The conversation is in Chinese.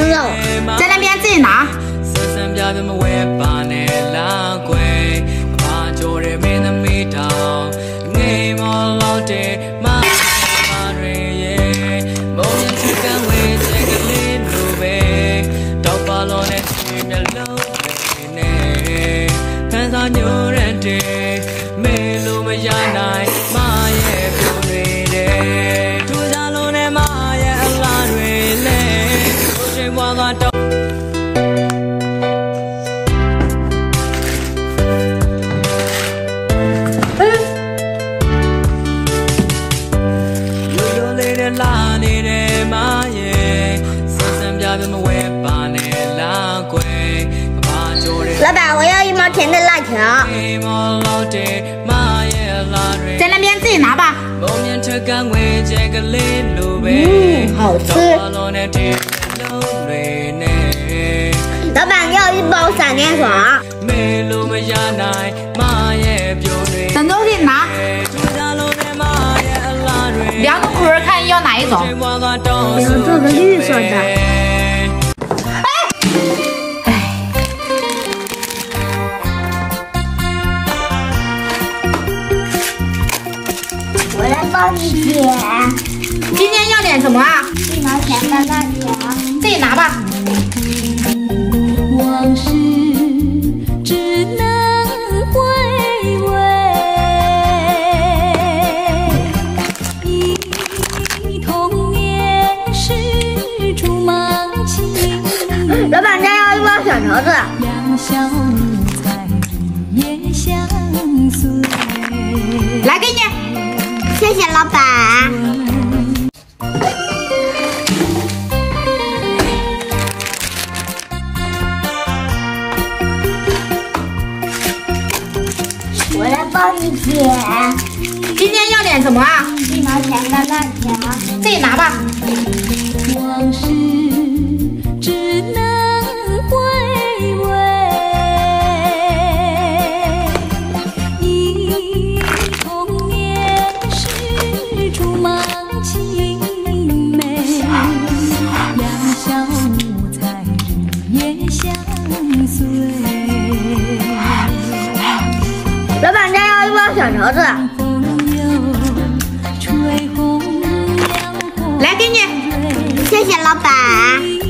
朋友， 在那边自己拿。 老板，我要1毛钱的辣条。 在那边自己拿吧。 好吃。老板要1包闪电爽。 等着给你拿。2种口味看要哪一种？ 我要这个绿色的。 我来帮你点。 今天要点什么啊 1毛钱的辣条， 自己拿吧。 往事只能回味，忆童年时竹马青。 老板，再要1包小条子。 两小无猜，日夜相随。 来，给你。 谢谢老板。我来帮你点。 今天要点什么啊 1毛钱的辣条， 自己拿吧。 往事只能回味，忆童年时竹马青梅，两小无猜，日夜相随。 老板，再要1包小条子。 吹红了火， 来，给你。 谢谢老板。